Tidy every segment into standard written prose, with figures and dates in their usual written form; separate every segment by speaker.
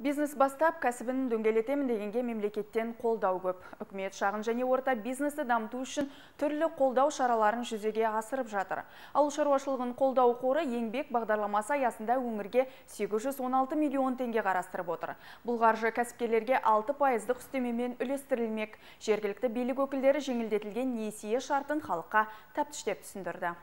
Speaker 1: Бизнес бастап, кәсібін дөңгелетемін дегенге мемлекеттен қолдау көп. Үкімет шағын және орта бизнесті дамыту үшін түрлі қолдау шараларын жүзеге асырып жатыр. Ауыл шаруашылығын қолдау қоры еңбек бағдарламасы аясында өңірге 816 миллион теңге қарастырып отыр. Бұл қаржы кәсіпкерлерге 6% үстемемен үлестірілмек. Жергілікті билік өкілдері жеңілдетілген несие шартын халыққа тәптіштеп түсіндірді.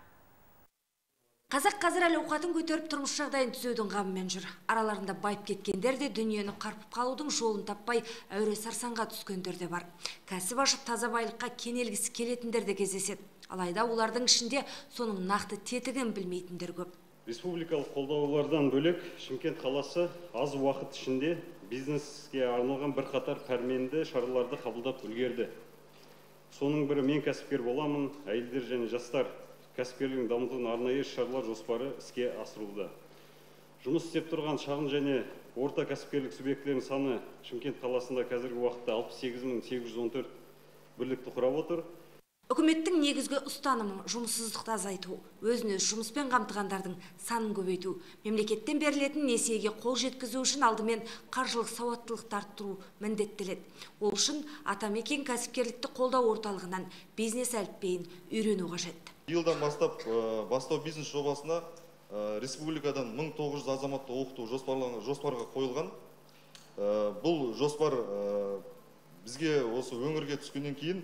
Speaker 2: Қазақ қазір әл-ауқатын көтеріп тұрмыс жағдайын түзеудің қамымен жүр. Араларында байып кеткендер де дүниені қарпып қалудың жолын таппай әуре сарсаңға түскендер де бар. Кәсіп ашып таза байлыққа кенелгісі келетіндер де кездеседі. Алайда олардың ішінде соның нақты тетігін білмейтіндер көп.
Speaker 3: Республикалық қолдаулардан бөлек Шымкент қаласы аз уақыт ішінде бизнеске арналған бірқатар пәрменді шараларды қабылдап үлгерді. Соның бірі мен кәсіпкер боламын, әйелдер және жастар кәсіпкерлігін дамытудың арнайы шаралар жоспары іске асырылуда. Жұмыс істеп тұрған шағын және орта кәсіпкерлік субъектілерінің саны Шымкент қаласында қазіргі уақытта 68.814 бірлікті құрап отыр.
Speaker 2: Үкіметтің негізгі ұстанымы жұмыссыздықты азайту, өзін-өз жұмыспен қамтығандардың санын көбейту, мемлекеттен берілетін несиеге қол жеткізу үшін алдымен қаржылық сауаттылықты арттыру міндеттеледі. Ол үшін Атамекен кәсіпкерлікті қолдау орталығынан бизнес әліпбиін үйрену қажет.
Speaker 4: Биылдан бастап бастау бизнес жобасына республикадан 1900 азаматты оқыту жоспарға қойылған. Бұл жоспар бізге осы өңірге түскеннен кейін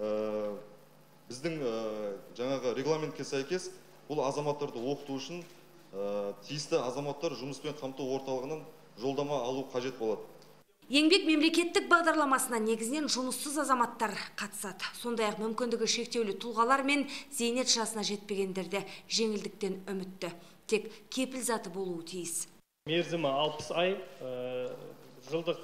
Speaker 4: біздің жаңағы регламентке сәйкес бұл азаматтарды оқыту үшін тиісті азаматтар жұмыспен қамту орталығынан жолдама алу қажет болады.
Speaker 2: Еңбек мемлекеттік бағдарламасына негізінен жұмыссыз азаматтар қатысады. Сондай-ақ мүмкіндігі шектеулі тұлғалар мен зейнет жасына жетпегендерде жеңілдіктен үмітті. Тек кепіл заты болуы тиіс.
Speaker 5: Мерзімі 60 ай, жылдық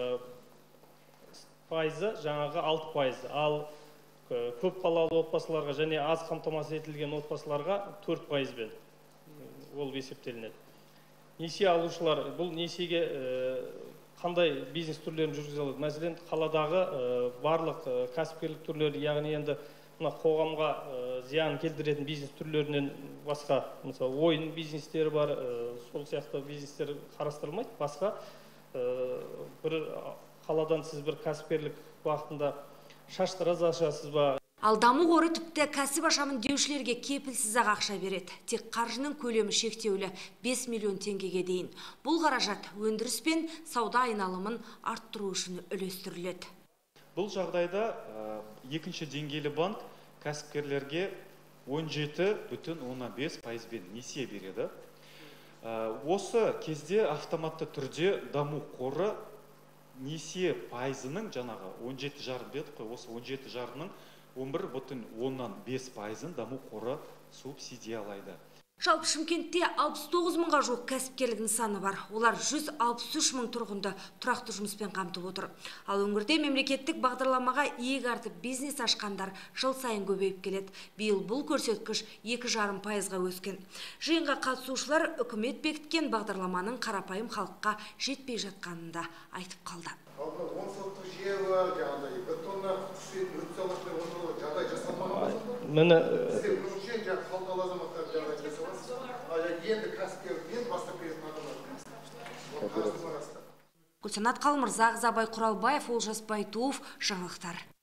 Speaker 5: пайызы жаңағы 6%. Ал көп балалы отбасыларға және аз қамтамасыз етілген отбасыларға 4%-бен ол есептелінеді. Несие алушылар бұл несиеге қандай бизнес түрлерін жүргізе алады? Мәселен, қаладағы барлық кәсіпкерлік түрлері, яғни енді қоғамға зиян келтіретін бизнес түрлерінен басқа, мысалы, ойын бизнестері бар, сол сияқты бизнестер қарастырылмайды. Басқа бір қаладан сіз бір кәсіпкерлік уақытында шаштыраз ашасыз ба?
Speaker 2: Ал даму қоры тіпті кәсіп ашамын деушілерге кепілсіз ақ ақша береді. Тек қаржының көлемі шектеулі 5 миллион теңгеге дейін. Бұл қаражат өндіріс пен сауда айналымын арттыру үшін үлестіріледі.
Speaker 6: Бұл жағдайда екінші деңгейлі банк кәсіпкерлерге 17,5% несие береді. Осы кезде автоматты түрде даму қоры несие пайызының жаңағы 17,5 дедік қой, осы 17,5-ның 11,5% даму қоры субсидиялайды.
Speaker 2: Жалпы Шымкентте 69 мыңға жоқ кәсіпкерлік нысаны бар. Олар 163 мың тұрғынды тұрақты жұмыспен қамтып отыр. Ал өңірде мемлекеттік бағдарламаға иек артып бизнес ашқандар жыл сайын көбейіп келеді. Биыл бұл көрсеткіш 2,5%-ға өскен. Жиынға қатысушылар үкімет бекіткен бағдарламаның қарапайым халыққа жетпей жатқанын да айтып қалды. Гүлсанат Қалмырза, Абай Құралбаев, Олжас Байтуов, жаңалықтар.